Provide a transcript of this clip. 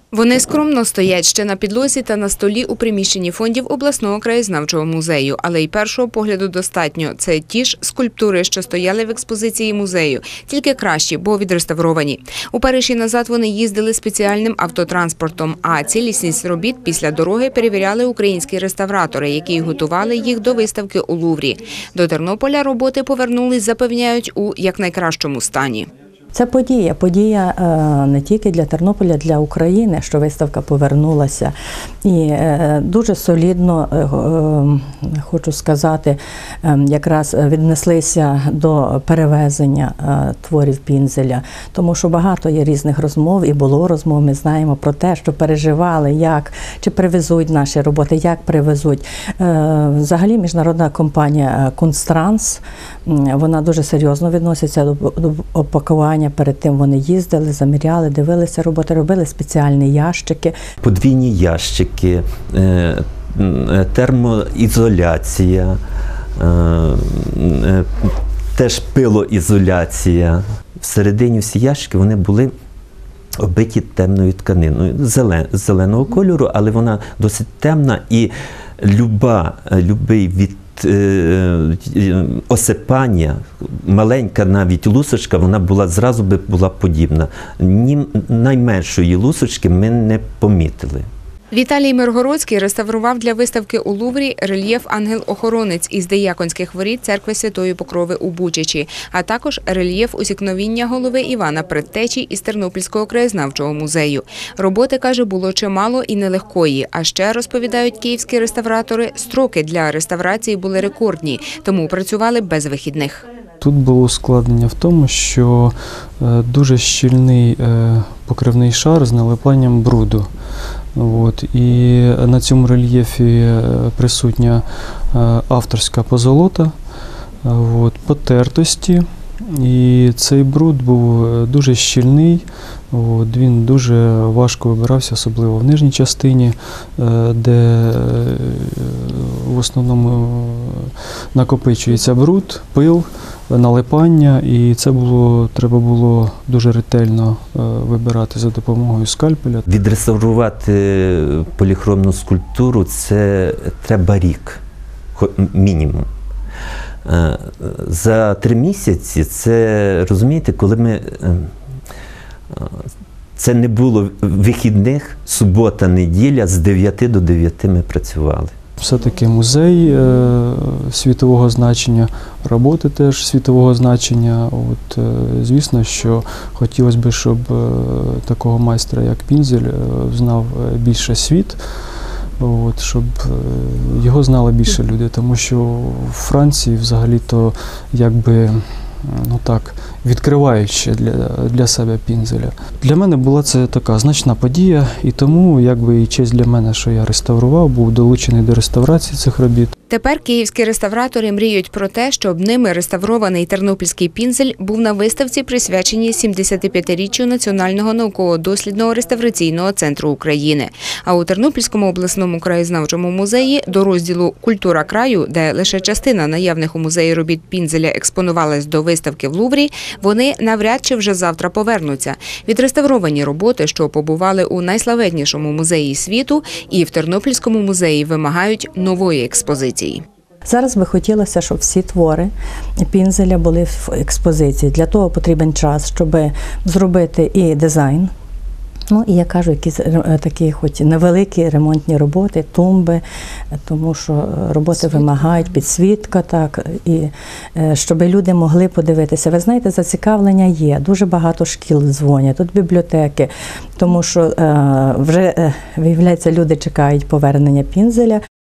Вони скромно стоять ще на підлозі та на столі у приміщенні фондів обласного краєзнавчого музею, але й першого погляду достатньо. Це ті ж скульптури, що стояли в експозиції музею, тільки кращі, бо відреставровані. У Париж і назад вони їздили спеціальним автотранспортом, а цілісність робіт після дороги перевіряли українські реставратори, які готували їх до виставки у Луврі. До Тернополя роботи повернулись, запевняють, у якнайкращому стані. Це подія не тільки для Тернополя, для України, що виставка повернулася. І дуже солідно, хочу сказати, якраз віднеслися до перевезення творів Пінзеля. Тому що багато є різних розмов, і було розмов, ми знаємо про те, що переживали, чи привезуть наші роботи, як привезуть. Взагалі міжнародна компанія «Кунсттранс», вона дуже серйозно відноситься до опакування. Перед тим вони їздили, заміряли, дивилися роботи, робили спеціальні ящики. Подвійні ящики, термоізоляція, теж пилоізоляція. Всередині всі ящики вони були оббиті темною тканиною, зеленого кольору, але вона досить темна і любий від осипання, маленька навіть лусочка, вона зразу була подібна. Ні найменшої лусочки ми не помітили. Віталій Миргородський реставрував для виставки у Луврі рельєф «Ангел-охоронець» із Деяконських воріт церкви Святої Покрови у Бучачі, а також рельєф усікновіння голови Івана Предтечі із Тернопільського краєзнавчого музею. Роботи, каже, було чимало і нелегкої. А ще, розповідають київські реставратори, строки для реставрації були рекордні, тому працювали без вихідних. Тут було ускладнення в тому, що дуже щільний покривний шар з налипанням бруду. І на цьому рельєфі присутня авторська позолота, потертості. І цей бруд був дуже щільний, він дуже важко вибирався, особливо в нижній частині, де в основному накопичується бруд, пил, налипання, і це треба було дуже ретельно вибирати за допомогою скальпеля. Відреставрувати поліхромну скульптуру – це треба рік, мінімум. За 3 місяці, це, розумієте, коли це не було вихідних, субота, неділя, з 9 до 9 ми працювали. Все-таки музей світового значення, роботи теж світового значення. Звісно, що хотілося б, щоб такого майстра, як Пінзель, знав більше світ. Щоб його знали більше люди, тому що в Франції взагалі-то відкриваючи для себе Пінзеля. Для мене була це така значна подія, і тому і честь для мене, що я реставрував, був долучений до реставрації цих робіт. Тепер київські реставратори мріють про те, щоб ними реставрований тернопільський Пінзель був на виставці, присвяченій 75-річчю Національного науково-дослідного реставраційного центру України. А у Тернопільському обласному краєзнавчому музеї до розділу «Культура краю», де лише частина наявних у музеї робіт Пінзеля експонувалась до виставки в Луврі, вони навряд чи вже завтра повернуться. Відреставровані роботи, що побували у найславетнішому музеї світу, і в Тернопільському музеї вимагають нової експозиції. Зараз би хотілося, щоб всі твори Пінзеля були в експозиції. Для того потрібен час, щоб зробити і дизайн. І я кажу, якісь такі хоч невеликі ремонтні роботи, тумби, тому що роботи вимагають, підсвітка, і щоб люди могли подивитися. Ви знаєте, зацікавлення є, дуже багато шкіл дзвонять, тут бібліотеки, тому що вже, виявляється, люди чекають повернення Пінзеля.